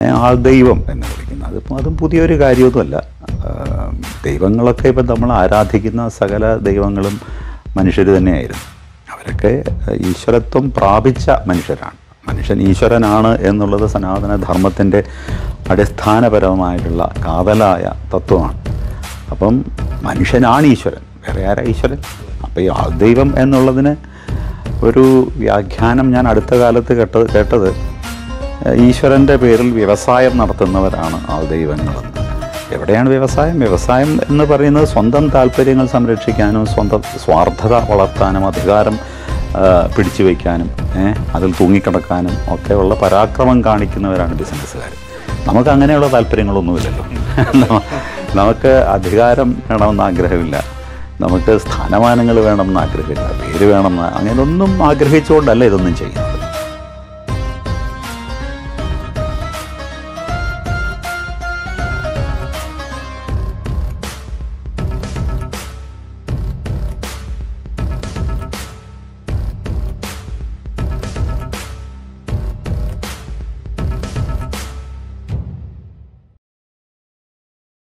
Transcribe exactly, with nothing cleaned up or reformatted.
ആൾദൈവം എന്ന് വിളിക്കുന്നത്. അതിപ്പോൾ അതും പുതിയൊരു കാര്യമൊന്നുമല്ല. ദൈവങ്ങളൊക്കെ ഇപ്പം നമ്മൾ ആരാധിക്കുന്ന സകല ദൈവങ്ങളും മനുഷ്യർ തന്നെയായിരുന്നു. അവരൊക്കെ ഈശ്വരത്വം പ്രാപിച്ച മനുഷ്യരാണ്. മനുഷ്യൻ ഈശ്വരനാണ് എന്നുള്ളത് സനാതന ധർമ്മത്തിൻ്റെ അടിസ്ഥാനപരമായിട്ടുള്ള കാതലായ തത്വമാണ്. അപ്പം മനുഷ്യനാണ് ഈശ്വരൻ, വേറെ ആരാ ഈശ്വരൻ? അപ്പോൾ ഈ ആൾദൈവം എന്നുള്ളതിന് ഒരു വ്യാഖ്യാനം ഞാൻ അടുത്ത കാലത്ത് കേട്ടത് കേട്ടത് ഈശ്വരൻ്റെ പേരിൽ വ്യവസായം നടത്തുന്നവരാണ് ആൾദൈവങ്ങളെന്ന്. എവിടെയാണ് വ്യവസായം? വ്യവസായം എന്ന് പറയുന്നത് സ്വന്തം താല്പര്യങ്ങൾ സംരക്ഷിക്കാനും സ്വന്തം സ്വാർത്ഥത വളർത്താനും അധികാരം പിടിച്ചു വയ്ക്കാനും അതിൽ തൂങ്ങിക്കിടക്കാനും ഒക്കെയുള്ള പരാക്രമം കാണിക്കുന്നവരാണ് ബിസിനസ്സുകാർ. നമുക്ക് അങ്ങനെയുള്ള താല്പര്യങ്ങളൊന്നുമില്ലല്ലോ. നമുക്ക് അധികാരം വേണമെന്ന് ആഗ്രഹമില്ല, നമുക്ക് സ്ഥാനമാനങ്ങൾ വേണമെന്ന് ആഗ്രഹമില്ല, പേര് വേണമെന്ന്, അങ്ങനെയൊന്നും ആഗ്രഹിച്ചുകൊണ്ടല്ല ഇതൊന്നും ചെയ്യുന്നത്.